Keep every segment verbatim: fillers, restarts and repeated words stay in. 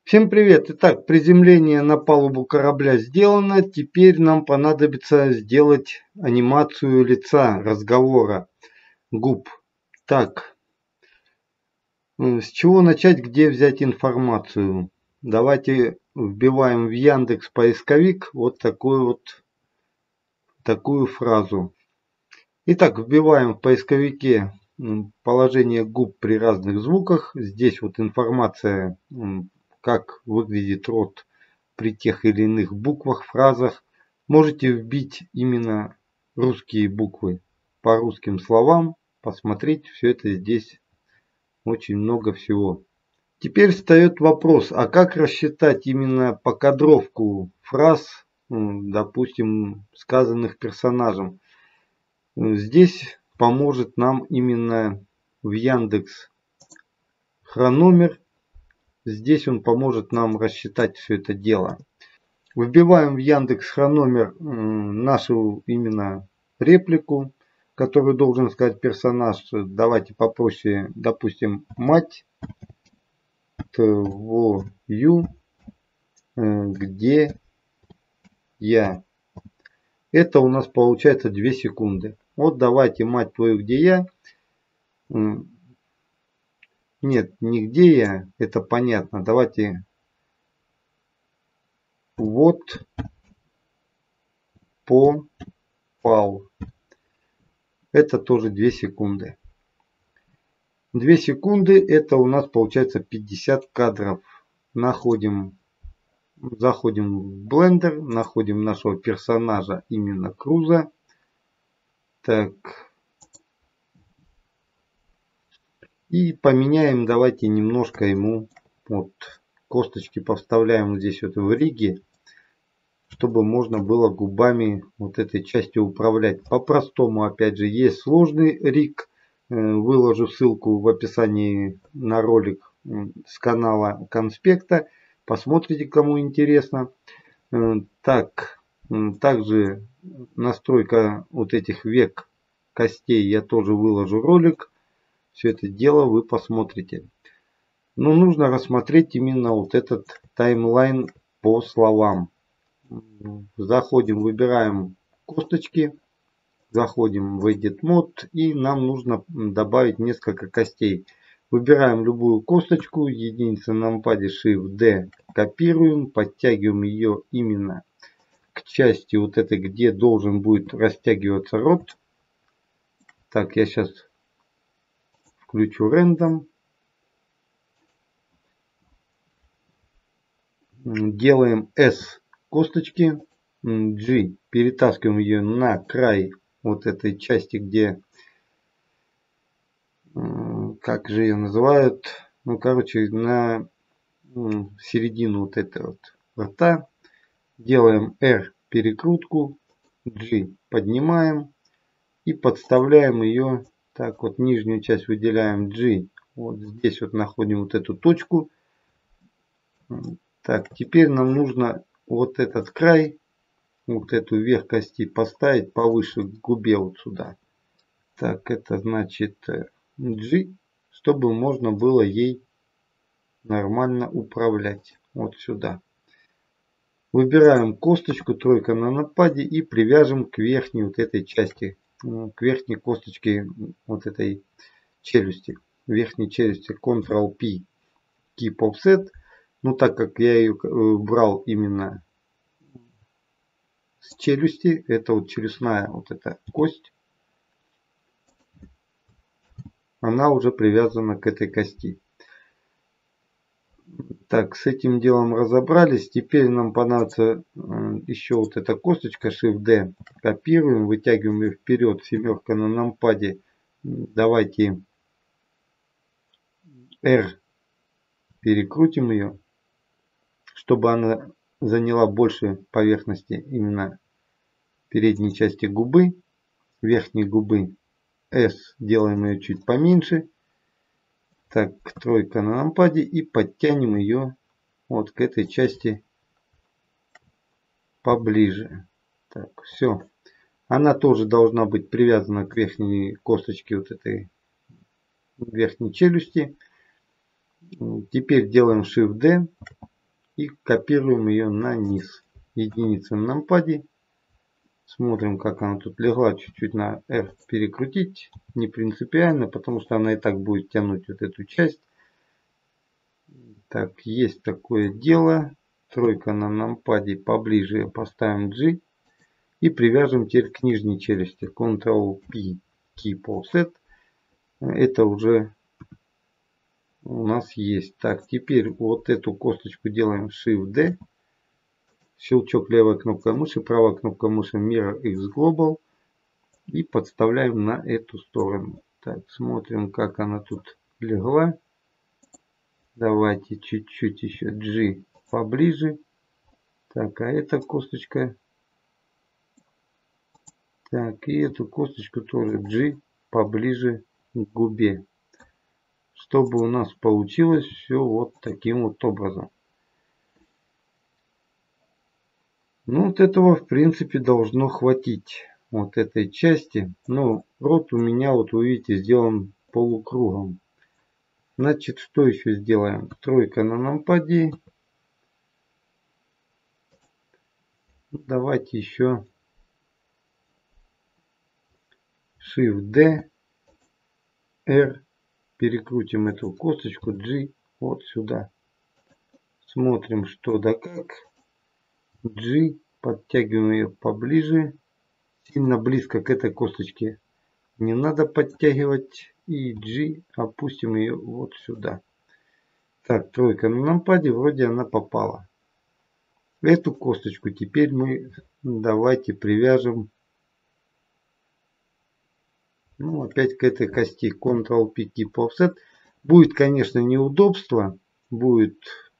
Всем привет! Итак, приземление на палубу корабля сделано. Теперь нам понадобится сделать анимацию лица, разговора, губ. Так, с чего начать, где взять информацию? Давайте вбиваем в Яндекс поисковик вот такую вот такую фразу. Итак, вбиваем в поисковике положение губ при разных звуках. Здесь вот информация, как выглядит рот при тех или иных буквах, фразах. Можете вбить именно русские буквы по русским словам, посмотреть, все это здесь очень много всего. Теперь встает вопрос, а как рассчитать именно покадровку фраз, допустим, сказанных персонажем. Здесь поможет нам именно в Яндекс хрономер. Здесь он поможет нам рассчитать все это дело. Вбиваем в Яндекс хрономер нашу именно реплику, которую должен сказать персонаж. Давайте попроще, допустим, мать твою, где я. Это у нас получается две секунды. Вот давайте, мать твою, где я. Нет, не где я, это понятно. Давайте вот попал. Это тоже две секунды. две секунды, это у нас получается пятьдесят кадров. Находим, заходим в Blender, находим нашего персонажа, именно Круза. Так. И поменяем, давайте немножко ему вот косточки повставляем здесь вот в риге, чтобы можно было губами вот этой частью управлять. По-простому, опять же, есть сложный риг. Выложу ссылку в описании на ролик с канала Конспекта. Посмотрите, кому интересно. Так, также настройка вот этих век костей я тоже выложу ролик. Все это дело вы посмотрите. Но нужно рассмотреть именно вот этот таймлайн по словам. Заходим, выбираем косточки. Заходим в Edit Mode. И нам нужно добавить несколько костей. Выбираем любую косточку. Единица на нумпаде Shift-D. Копируем. Подтягиваем ее именно к части вот этой, где должен будет растягиваться рот. Так, я сейчас включу рендом. Делаем S косточки. G. Перетаскиваем ее на край вот этой части, где, как же ее называют, ну короче, на середину вот этой вот рта. Делаем R перекрутку. G поднимаем. И подставляем ее. Так вот, нижнюю часть выделяем G. Вот здесь вот находим вот эту точку. Так, теперь нам нужно вот этот край, вот эту верх кости поставить повыше к губе вот сюда. Так, это значит G, чтобы можно было ей нормально управлять. Вот сюда. Выбираем косточку, тройка на нумпаде и привяжем к верхней вот этой части, к верхней косточке вот этой челюсти. Верхней челюсти контрол-P, Keep Offset. Ну, так как я ее брал именно с челюсти, это вот челюстная вот эта кость, она уже привязана к этой кости. Так, с этим делом разобрались. Теперь нам понадобится еще вот эта косточка Shift-D. Копируем, вытягиваем ее вперед, семерка на нумпаде. Давайте R перекрутим ее, чтобы она заняла больше поверхности именно передней части губы, верхней губы. S делаем ее чуть поменьше. Так, тройка на нумпаде и подтянем ее вот к этой части поближе. Так, все. Она тоже должна быть привязана к верхней косточке вот этой верхней челюсти. Теперь делаем Shift-D. и копируем ее на низ. Единица на нампаде. Смотрим, как она тут легла. Чуть-чуть на R перекрутить. Не принципиально, потому что она и так будет тянуть вот эту часть. Так, есть такое дело. Тройка на нампаде поближе. Поставим G. И привяжем теперь к нижней челюсти. контрол-P, Keep Offset. Это уже у нас есть. Так, теперь вот эту косточку делаем Shift-D. Щелчок левой кнопкой мыши, правая кнопка мыши Mirror X Global. И подставляем на эту сторону. Так, смотрим, как она тут легла. Давайте чуть-чуть еще G поближе. Так, а эта косточка. Так, и эту косточку тоже G поближе к губе. Чтобы у нас получилось все вот таким вот образом. Ну, вот этого, в принципе, должно хватить. Вот этой части. Но рот у меня, вот вы видите, сделан полукругом. Значит, что еще сделаем? Тройка на нампаде. Давайте еще Shift-D, R. Перекрутим эту косточку G вот сюда. Смотрим, что да как. G. Подтягиваем ее поближе. Сильно близко к этой косточке не надо подтягивать. И G. Опустим ее вот сюда. Так, тройка на нампаде. Вроде она попала. Эту косточку теперь мы давайте привяжем. Ну, опять к этой кости. контрол-P, Keep Offset. Будет, конечно, неудобство. Будет.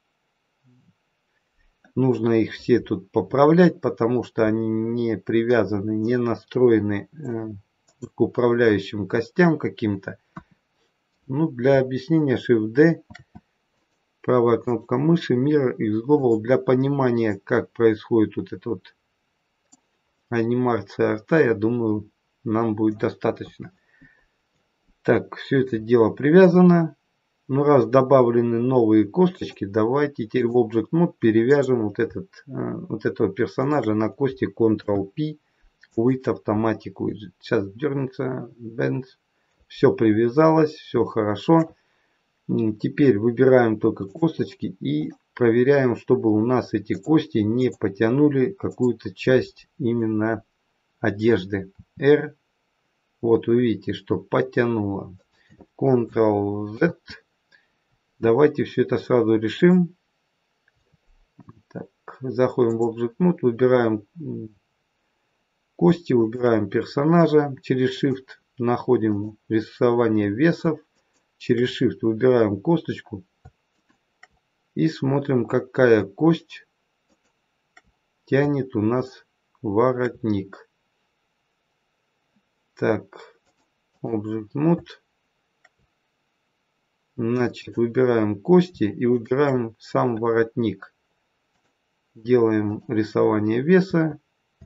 Нужно их все тут поправлять, потому что они не привязаны, не настроены э, к управляющим костям каким-то. Ну, для объяснения Shift-D, правая кнопка мыши, Mirror X Global, для понимания, как происходит вот эта вот анимация рта, я думаю, нам будет достаточно. Так, все это дело привязано. Ну, раз добавлены новые косточки, давайте теперь в Object Mode перевяжем вот, этот, вот этого персонажа на кости контрол-P, With Automatic Widget. Сейчас дернется, Bend. Все привязалось, все хорошо. Теперь выбираем только косточки и проверяем, чтобы у нас эти кости не потянули какую-то часть именно одежды. R. Вот вы видите, что потянуло. контрол-Z. Давайте все это сразу решим. Так, заходим в Object Mode, выбираем кости, выбираем персонажа. Через Shift находим рисование весов. Через Shift выбираем косточку. И смотрим, какая кость тянет у нас воротник. Так, Object Mode. Значит, выбираем кости и выбираем сам воротник. Делаем рисование веса.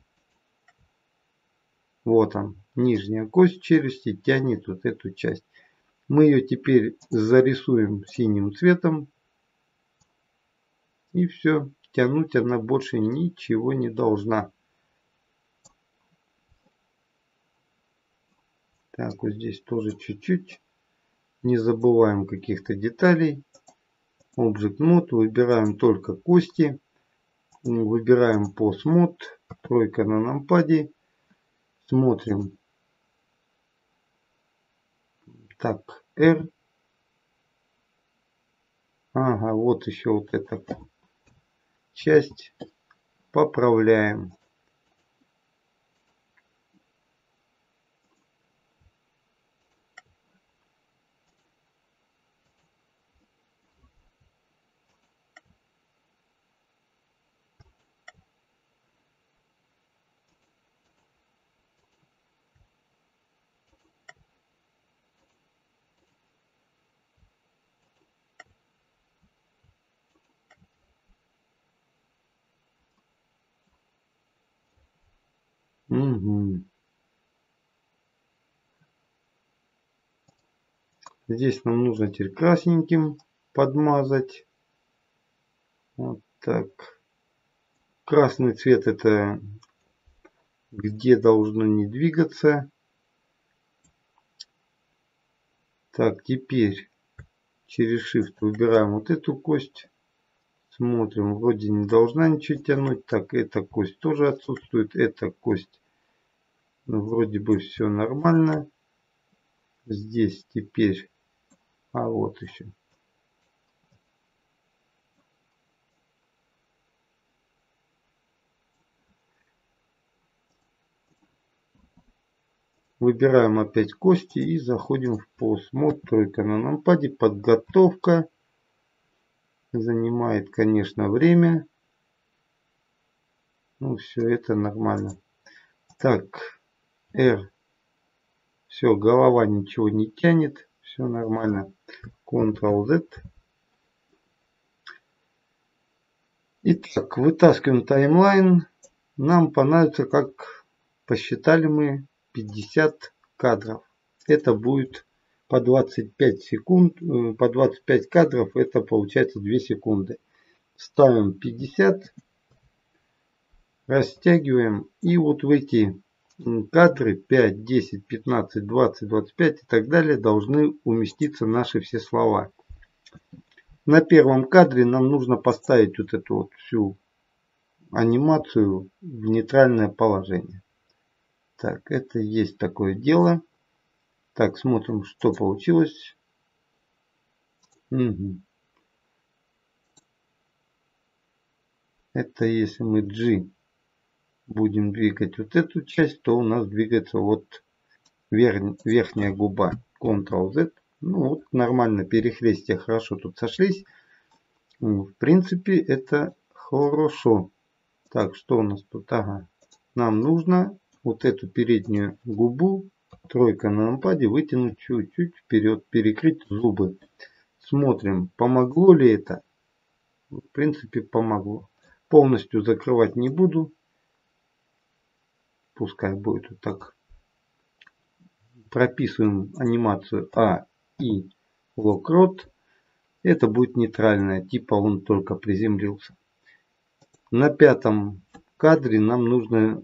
Вот он, нижняя кость челюсти тянет вот эту часть. Мы ее теперь зарисуем синим цветом. И все, тянуть она больше ничего не должна. Так, вот здесь тоже чуть-чуть. Не забываем каких-то деталей. Object Mode, выбираем только кости. Выбираем Pose Mode, тройка на нампаде. Смотрим. Так, R. Ага, вот еще вот эта часть. Поправляем. Угу. Здесь нам нужно теперь красненьким подмазать. Вот Так, красный цвет это где должно не двигаться. Так, теперь через Shift выбираем вот эту кость. Смотрим, вроде не должна ничего тянуть. Так, эта кость тоже отсутствует. Эта кость, ну, вроде бы все нормально. Здесь теперь, а вот еще. Выбираем опять кости и заходим в пост. Мод тройка на нампаде. Подготовка. Занимает, конечно, время. Ну, все это нормально. Так, R. Все, голова ничего не тянет. Все нормально. контрол-Z. Итак, вытаскиваем таймлайн. Нам понадобится, как посчитали мы, пятьдесят кадров. Это будет по двадцать пять секунд. По двадцать пять кадров это получается две секунды. Ставим пятьдесят. Растягиваем. И вот в эти кадры пять, десять, пятнадцать, двадцать, двадцать пять и так далее должны уместиться наши все слова. На первом кадре нам нужно поставить вот эту вот всю анимацию в нейтральное положение. Так, это есть такое дело. Так, смотрим, что получилось. Угу. Это если мы G будем двигать вот эту часть, то у нас двигается вот верх, верхняя губа. контрол-Z. Ну вот нормально, перехлестия хорошо тут сошлись. В принципе, это хорошо. Так, что у нас тут? Ага. Нам нужно вот эту переднюю губу, тройка на нампаде, вытянуть чуть-чуть вперед, перекрыть зубы. Смотрим, помогло ли это. В принципе, помогло. Полностью закрывать не буду. Пускай будет вот так. Прописываем анимацию А и локрот. Это будет нейтральная, типа он только приземлился. На пятом кадре нам нужно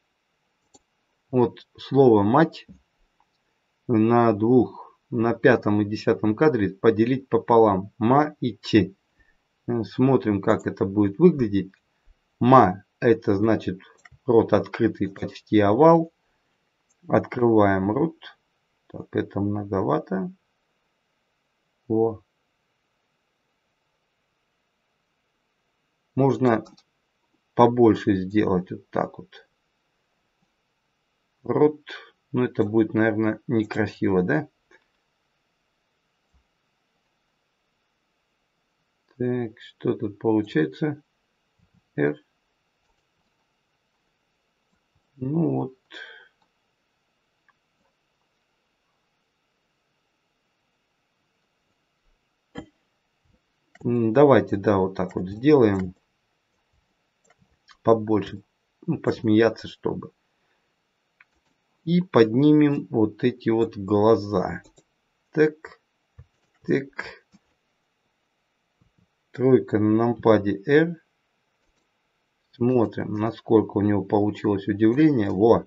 вот слово мать на двух, на пятом и десятом кадре поделить пополам. Ма и че. Смотрим, как это будет выглядеть. Ма это значит рот открытый, почти овал. Открываем рот. Так, это многовато. О. Можно побольше сделать вот так вот. Рот. Ну это будет, наверное, некрасиво, да? Так, что тут получается? R. Ну вот. Давайте, да, вот так вот сделаем. Побольше. Ну, посмеяться, чтобы. И поднимем вот эти вот глаза. Так. Так. Тройка на нампаде R. Смотрим, насколько у него получилось удивление. Во.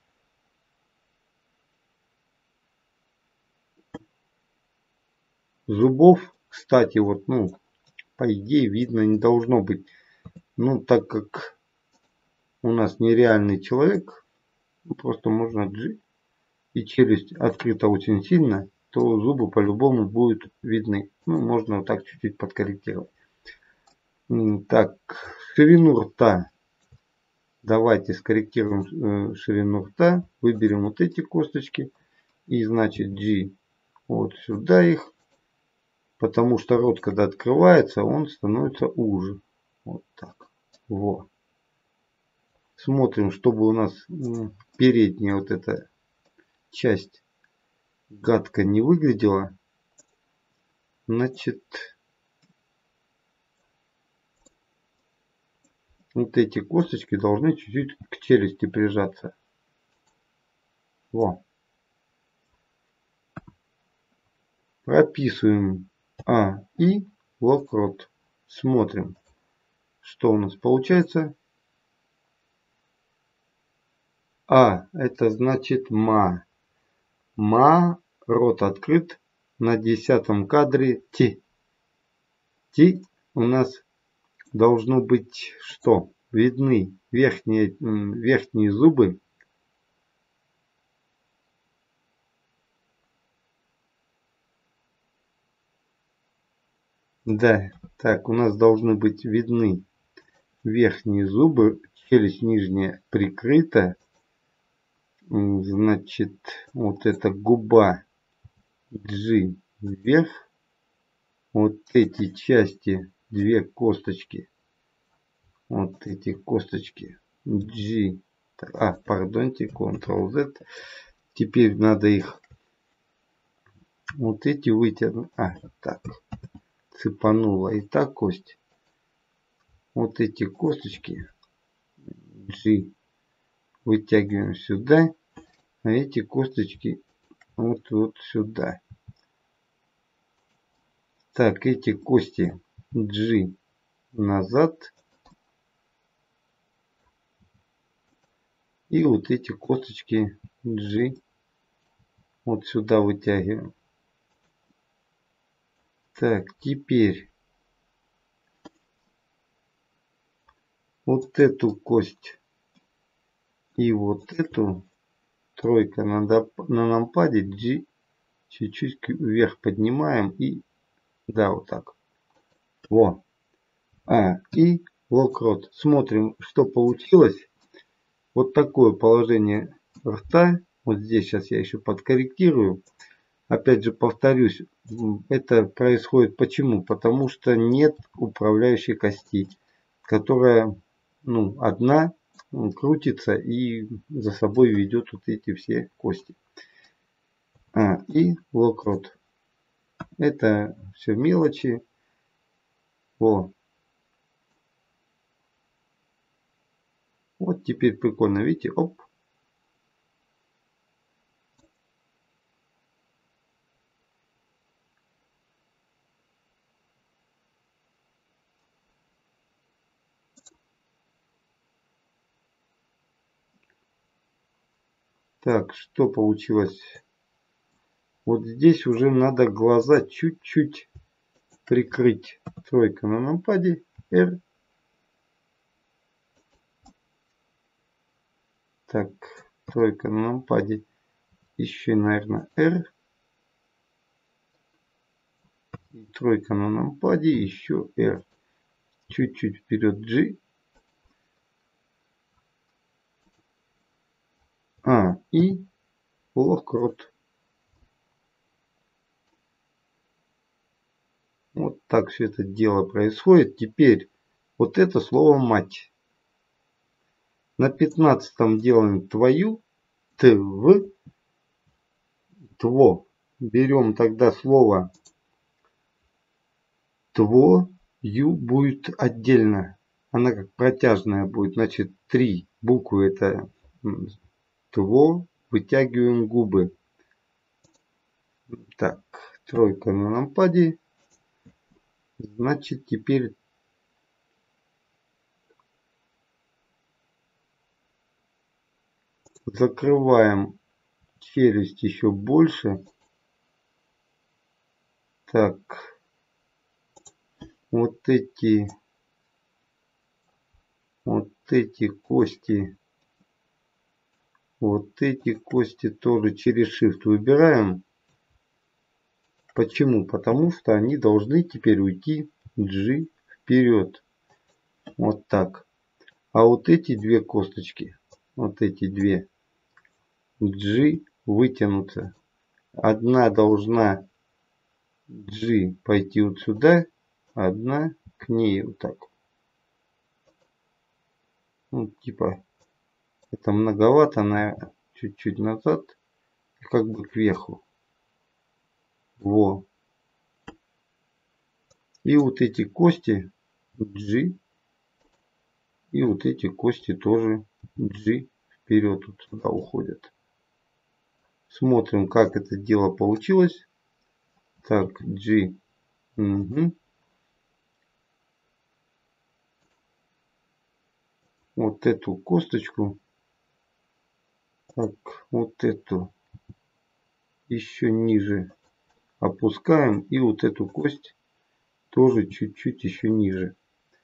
Зубов, кстати, вот, ну, по идее, видно не должно быть. Ну, так как у нас нереальный человек, просто можно G, и челюсть открыта очень сильно, то зубы по-любому будут видны. Ну, можно вот так чуть-чуть подкорректировать. Так, ширину рта. Давайте скорректируем ширину рта. Выберем вот эти косточки. И значит G вот сюда их. Потому что рот, когда открывается, он становится уже. Вот так. Вот. Смотрим, чтобы у нас передняя вот эта часть гадко не выглядела. Значит, вот эти косточки должны чуть-чуть к челюсти прижаться. Во. Прописываем А и локрот. Смотрим. что у нас получается? А, это значит ма. Ма, рот открыт, на десятом кадре ти. Ти у нас должно быть что? Видны верхние, верхние зубы. Да, так, у нас должны быть видны верхние зубы, челюсть нижняя прикрыта. Значит, вот эта губа G вверх. Вот эти части, две косточки. Вот эти косточки G. А, пардонте, контрол зет. Теперь надо их вот эти вытянуть. А, так. Цепанула и так кость. Вот эти косточки G вытягиваем сюда. А эти косточки вот, вот сюда. Так, эти кости G назад. И вот эти косточки G вот сюда вытягиваем. Так, теперь вот эту кость и вот эту тройка на, на нампаде G чуть-чуть вверх поднимаем и да, вот так. Во. А, и локрот. Смотрим, что получилось. Вот такое положение рта. Вот здесь сейчас я еще подкорректирую. Опять же повторюсь, это происходит почему? Потому что нет управляющей кости, которая, ну, одна крутится и за собой ведет вот эти все кости. А, и локрот. Это все мелочи. О. Вот теперь прикольно, видите, оп. Так, что получилось? Вот здесь уже надо глаза чуть-чуть прикрыть. Тройка на нампаде, R. Так, тройка на нампаде, еще, наверное, R. И тройка на нампаде, еще R. Чуть-чуть вперед G. А, и локрот. Вот так все это дело происходит. Теперь вот это слово мать. На пятнадцатом делаем твою, тв, тво. Берем тогда слово тво, ю будет отдельно. Она как протяжная будет. Значит, три буквы это тво. Вытягиваем губы. Так, тройка на нампаде. Значит, теперь закрываем челюсть еще больше. Так, вот эти, вот эти кости, вот эти кости тоже через Shift выбираем. Почему? Потому что они должны теперь уйти G вперед. Вот так. А вот эти две косточки, вот эти две, G вытянутся. Одна должна G пойти вот сюда, одна к ней вот так. Ну, типа, это многовато, наверное, чуть-чуть назад, как бы кверху. Во. И вот эти кости G, и вот эти кости тоже G вперед вот сюда уходят. Смотрим, как это дело получилось. Так, G. Угу. вот эту косточку, так, вот эту еще ниже опускаем, и вот эту кость тоже чуть-чуть еще ниже.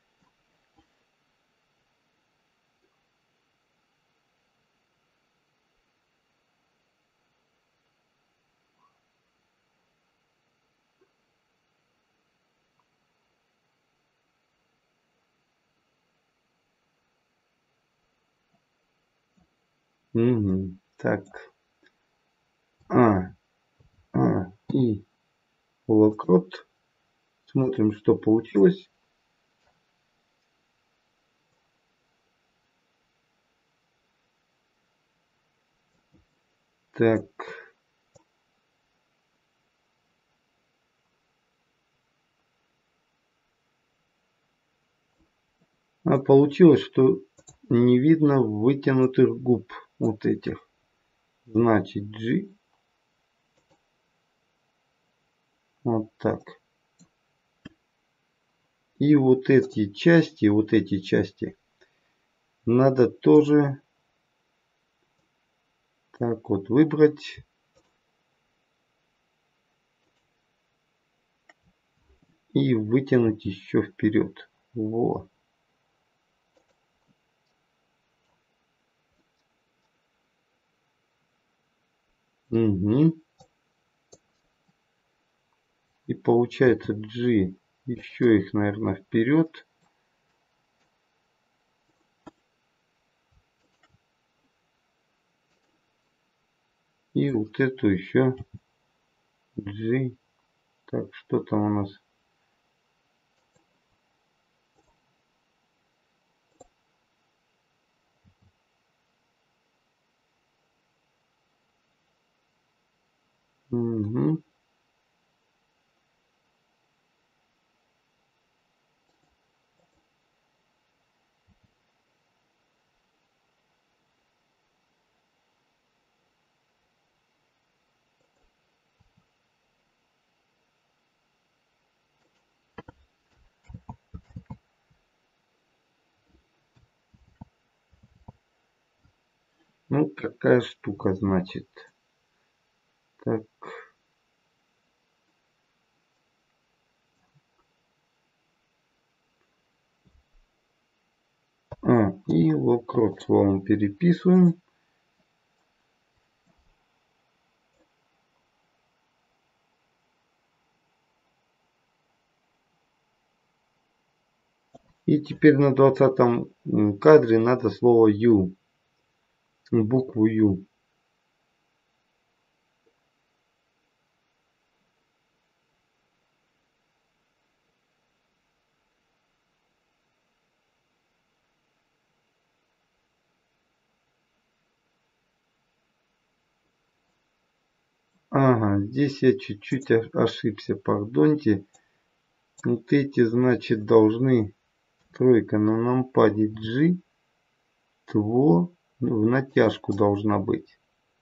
Угу. Так. А, а, и локрот. Смотрим, что получилось. Так. А получилось, что не видно вытянутых губ вот этих. Значит, G. Вот так. И вот эти части, вот эти части надо тоже так вот выбрать. И вытянуть еще вперед. Во. Угу. И получается G. Еще их, наверное, вперед. И вот эту еще G. Так, что там у нас? Угу. Ну, такая штука, значит. Так. А, и локрот словом переписываем. И теперь на двадцатом кадре надо слово U. Букву U. Ага, здесь я чуть-чуть ошибся, пардоньте. Вот эти, значит, должны тройка на нампаде G, тво в натяжку должна быть.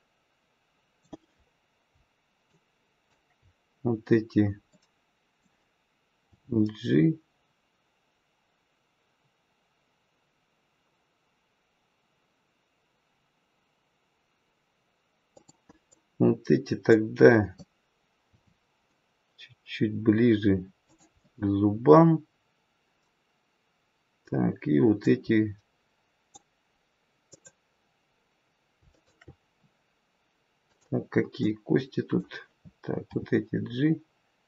Вот эти G. Вот эти тогда чуть-чуть ближе к зубам. Так, и вот эти. Так, какие кости тут? Так, вот эти G.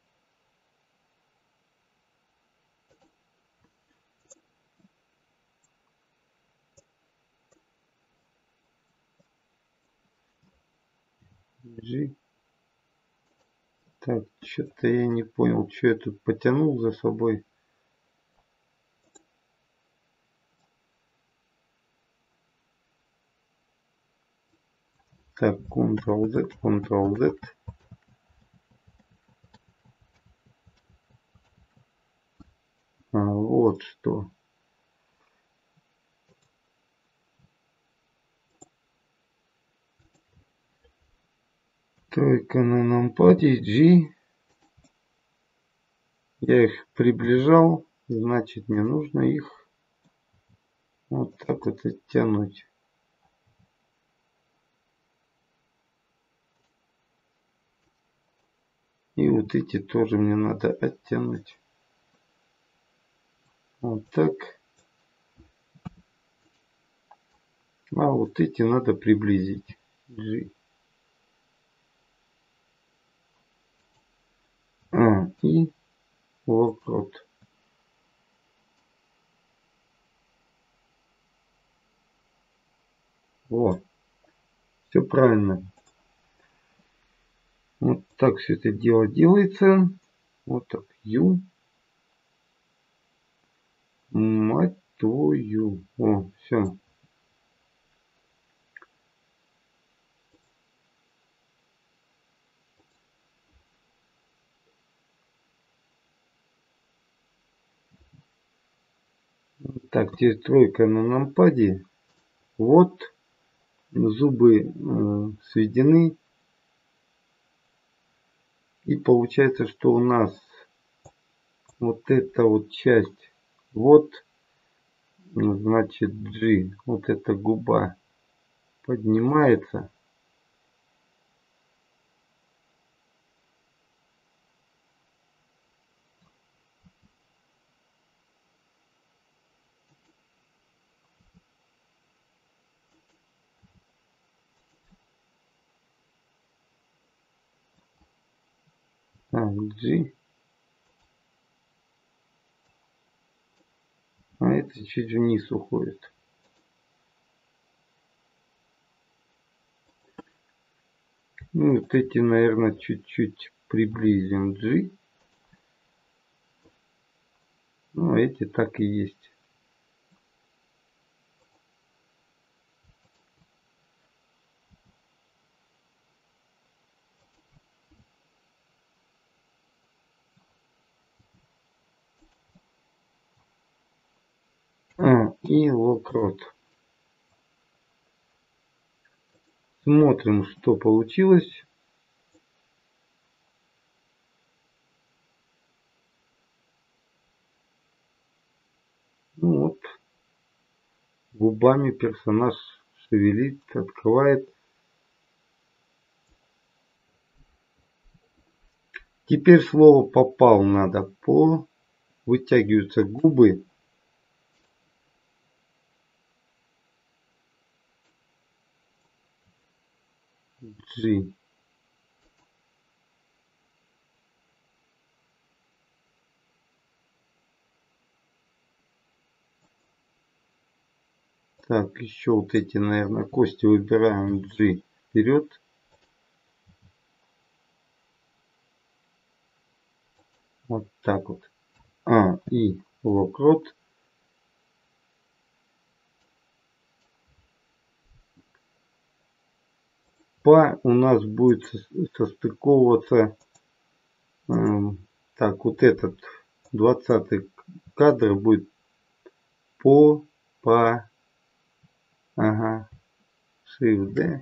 G. Так, что-то я не понял, что я тут потянул за собой. Так, контрол-Z, контрол-Z. А, вот что. Тройка на нампаде G. Я их приближал, значит мне нужно их Вот так вот оттянуть. И вот эти тоже мне надо оттянуть. Вот так. А вот эти надо приблизить. G. А, и локрот. Вот. Все правильно. Вот так все это дело делается. Вот так. Ю. Мать твою. О, все. Так, теперь тройка на нампаде. Вот. Зубы э, сведены. И получается, что у нас вот эта вот часть. Вот. Значит, G. Вот эта губа поднимается. А, G. А это чуть вниз уходит. Ну, вот эти, наверное, чуть-чуть приблизим G. Ну, а эти так и есть. А, и локрот. Смотрим, что получилось. Ну вот. Губами персонаж шевелит, открывает. Теперь слово попал надо по. Вытягиваются губы. G. Так, еще вот эти, наверное, кости выбираем G вперед. Вот так вот. А, и локрот. Па у нас будет состыковываться. Э, так, вот этот двадцатый кадр будет по, по, ага, Shift D.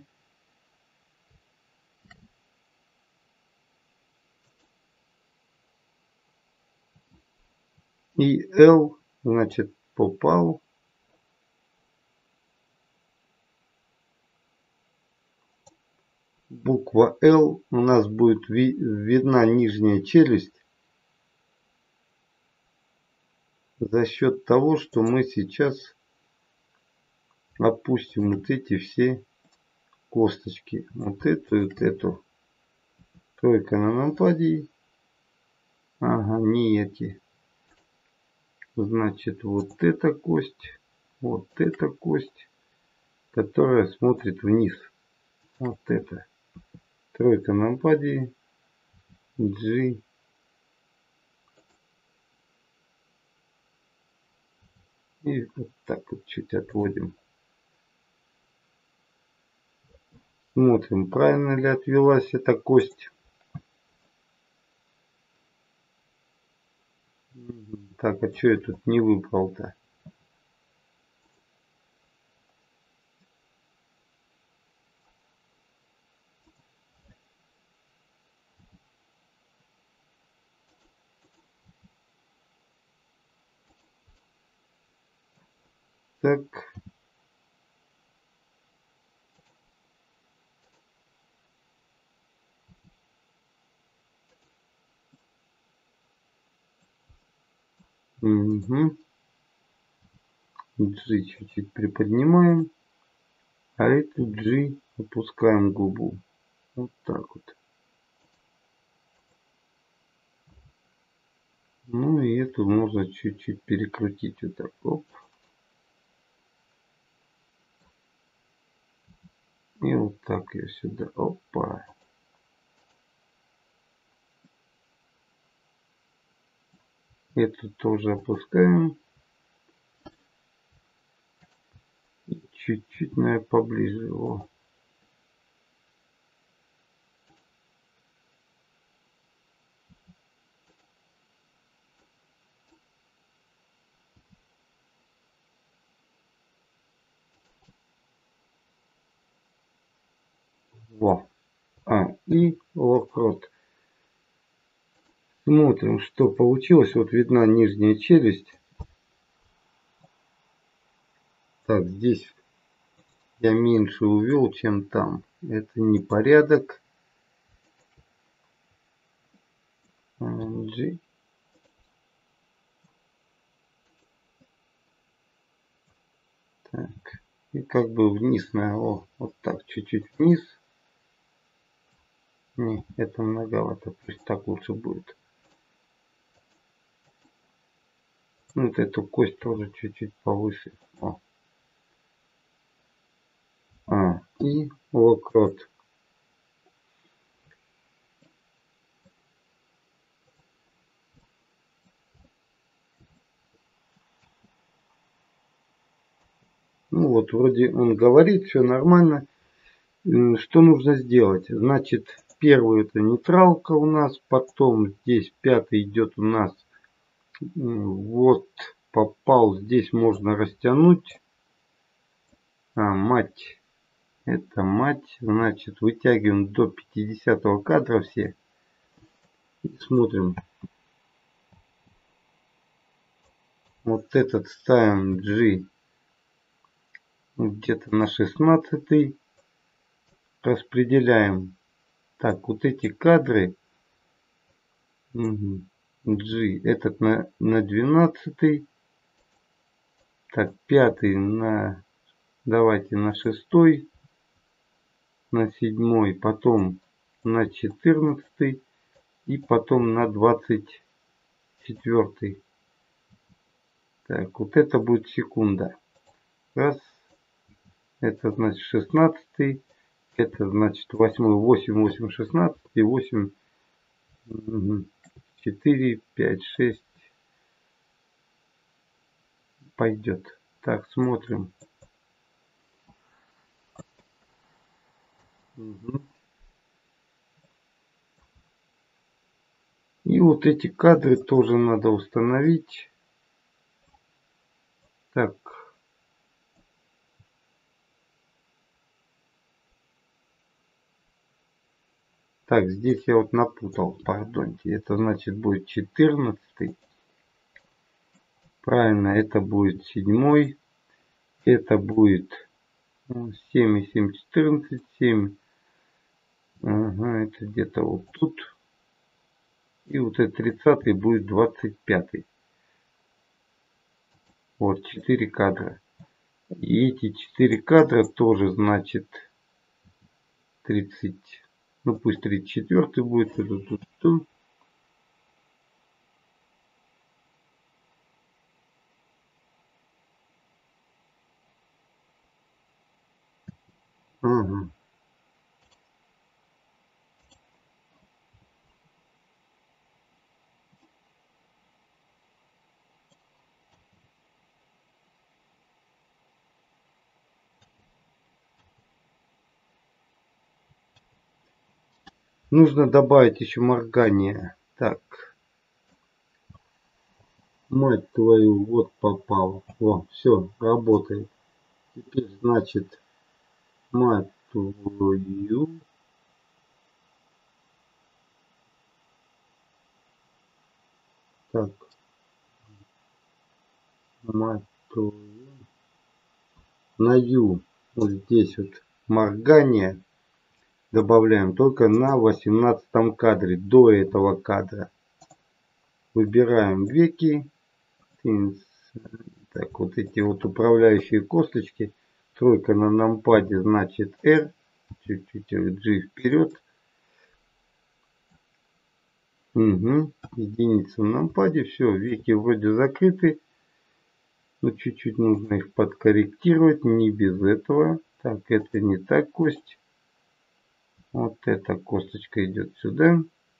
И L, значит, попал. Буква L у нас будет видна нижняя челюсть за счет того, что мы сейчас опустим вот эти все косточки. Вот эту и вот эту. Тройка на нампаде. Ага, не эти. Значит, вот эта кость, вот эта кость, которая смотрит вниз. Вот это. Тройка на нампаде. G. И вот так вот чуть отводим. Смотрим, правильно ли отвелась эта кость. Так, а что я тут не выбрал-то? так. Угу. G чуть-чуть приподнимаем, а эту G опускаем губу. Вот так вот. Ну и эту можно чуть-чуть перекрутить вот так. Оп. И вот так я сюда. Опа. Эту тоже опускаем. Чуть-чуть, наверное, поближе. О. Во. А, и локрот. Смотрим, что получилось. Вот видна нижняя челюсть. Так, здесь я меньше увел, чем там. Это непорядок. G. Так. И как бы вниз, на, о, вот так, чуть-чуть вниз. Не, это многовато. Пусть так лучше будет. Ну, вот эту кость тоже чуть-чуть повыше. О. А, и локрот. Ну вот, вроде он говорит, все нормально. Что нужно сделать? Значит, первый это нейтралка у нас, потом здесь пятый идет у нас. Вот попал, здесь можно растянуть. А, мать. Это мать. Значит, вытягиваем до пятидесятого кадра все. И смотрим. Вот этот ставим G где-то на шестнадцатый. Распределяем. Так, вот эти кадры. Угу. G этот на, на двенадцатый. Так, пятый на, давайте на шестой, на седьмой, потом на четырнадцатый и потом на двадцать четвертый. Так, вот это будет секунда. Раз, это значит шестнадцатый, это значит восьмой, восемь, восемь, шестнадцать и восемь, четыре, пять, шесть. Пойдет. Так, смотрим. Угу. И вот эти кадры тоже надо установить. Так. Так, здесь я вот напутал, пардоньте. Это значит будет четырнадцатый. Правильно, это будет седьмой. Это будет семь и семь, четырнадцать, семь. Ага, это где-то вот тут. И вот этот тридцатый будет двадцать пятый. Вот, четыре кадра. И эти четыре кадра тоже значит тридцать. Ну пусть тридцать четвёртый будет. Ага. Нужно добавить еще моргание. Так. Мать твою, вот попал. О, все, работает. Теперь, значит, мать твою. Так. Мать твою. на Ю вот здесь вот моргание добавляем только на восемнадцатом кадре, до этого кадра. Выбираем веки. Так, вот эти вот управляющие косточки. Тройка на нампаде значит R. Чуть-чуть G вперед. Угу. Единица на нампаде. Все, веки вроде закрыты. Но чуть-чуть нужно их подкорректировать. Не без этого. Так, это не та кость. Вот эта косточка идет сюда.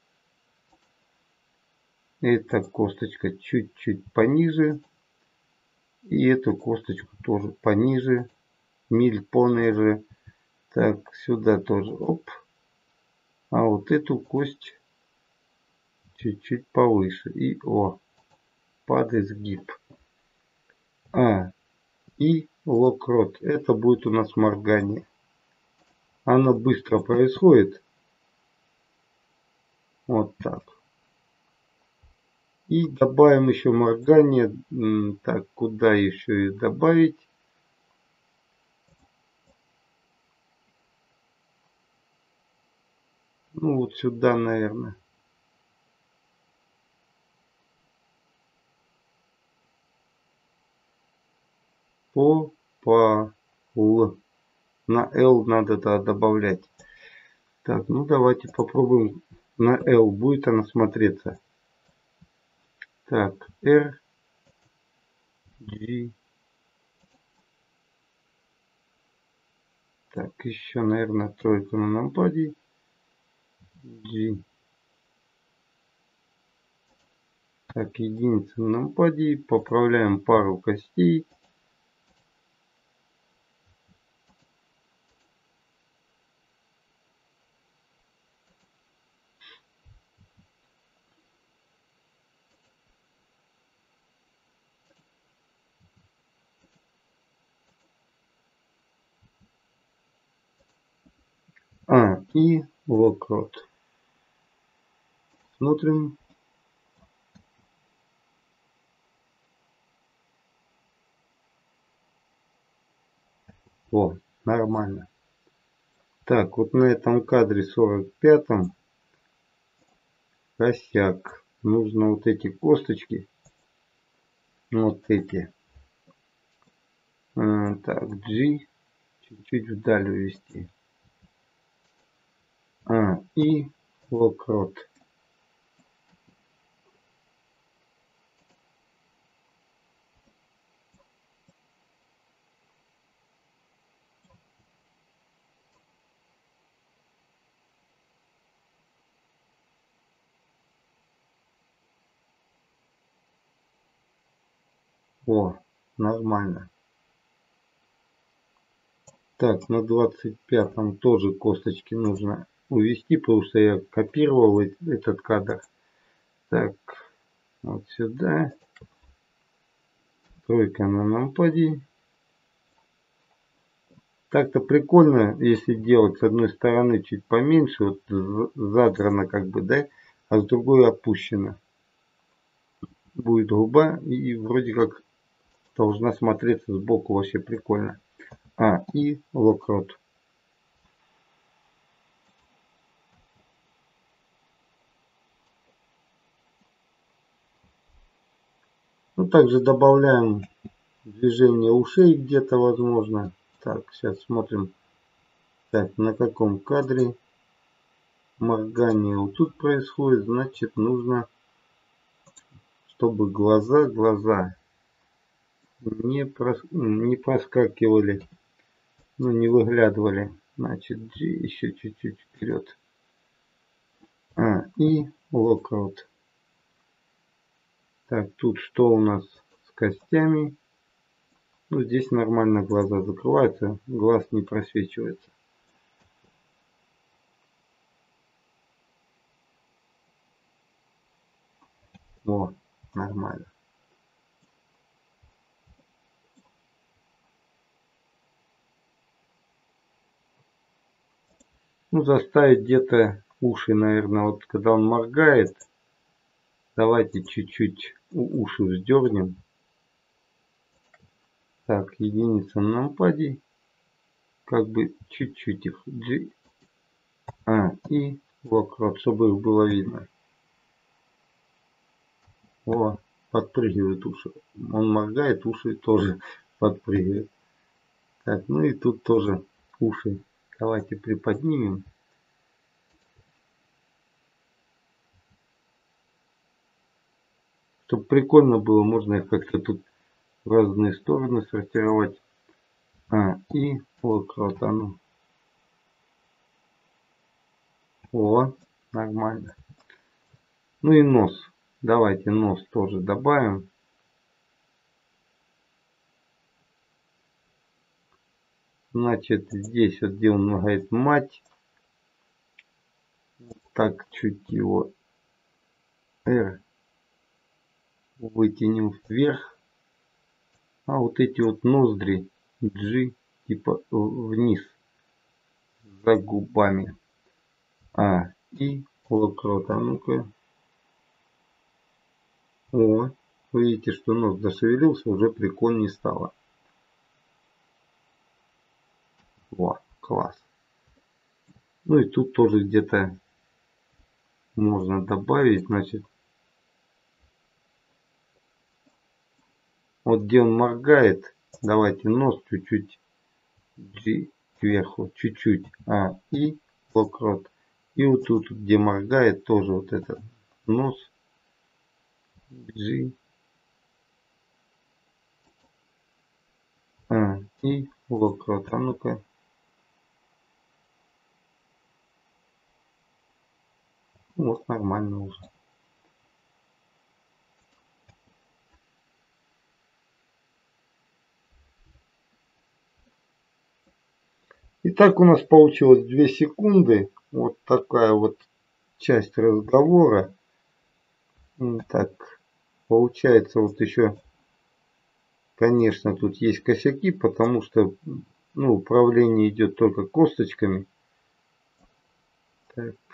Эта косточка чуть-чуть пониже. И эту косточку тоже пониже. Миль пониже. Так, сюда тоже. Оп. А вот эту кость чуть-чуть повыше. И о. Под изгиб. А. И локрот. Это будет у нас моргание. Оно быстро происходит. Вот так. И добавим еще моргание. Так, куда еще и добавить? Ну, вот сюда, наверное. По, по, Л. На L надо да, добавлять. Так, ну давайте попробуем. На L будет она смотреться. Так, R, G. Так, еще, наверное, тройку на нампаде. G. Так, единица на нампаде. Поправляем пару костей. А, и локрот. Смотрим. О, нормально. Так, вот на этом кадре сорок пятом косяк. Нужно вот эти косточки. Вот эти. А, так, G. Чуть-чуть вдаль увести. А, и локрот. О, нормально. Так, на двадцать пятом тоже косточки нужно увести, потому что я копировал этот кадр. Так, вот сюда. Тройка на нампаде. Так-то прикольно, если делать с одной стороны чуть поменьше, вот задрано как бы, да, а с другой опущено. Будет губа и вроде как должна смотреться сбоку вообще прикольно. А, и локрот. Ну, также добавляем движение ушей где-то возможно. Так, сейчас смотрим. Так, на каком кадре моргание вот тут происходит. Значит, нужно, чтобы глаза, глаза не, прос, не проскакивали, ну, не выглядывали. Значит, G еще чуть-чуть вперед. А, и локаут. Так, тут что у нас с костями? Ну, здесь нормально глаза закрываются, глаз не просвечивается. О, нормально. Ну, заставить где-то уши, наверное, вот когда он моргает, давайте чуть-чуть уши вздернем. Так, единица на нампаде. Как бы чуть-чуть их. G. А, и локрот, чтобы их было видно. О, подпрыгивают уши. Он моргает, уши тоже подпрыгивают. Так, ну и тут тоже уши. Давайте приподнимем. Чтобы прикольно было, можно их как-то тут в разные стороны сортировать. А, и локрот, а ну. О, нормально. Ну и нос. Давайте нос тоже добавим. Значит, здесь вот где он говорит мать. Так, чуть его R вытянем вверх. А вот эти вот ноздри G типа вниз за губами. А, и локрот. А ну-ка. О, вы видите, что нос зашевелился, уже прикольнее стало. Во, класс. Ну и тут тоже где-то можно добавить, значит. Вот где он моргает, давайте нос чуть-чуть G сверху, чуть-чуть. А, и локрот. И вот тут, где моргает, тоже вот этот нос G. А, и локрот. А ну-ка. Вот нормально уже. Итак, у нас получилось две секунды. Вот такая вот часть разговора. Так, получается вот еще, конечно, тут есть косяки, потому что ну, управление идет только косточками. Так.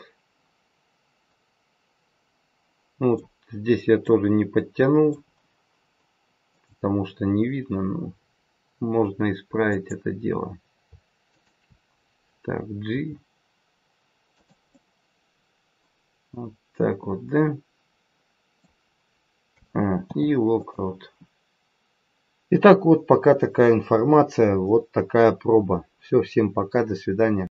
Ну, вот здесь я тоже не подтянул, потому что не видно, но можно исправить это дело. Так, G. Вот так вот, да. А, и локрот. Итак, вот пока такая информация, вот такая проба. Все, всем пока, до свидания.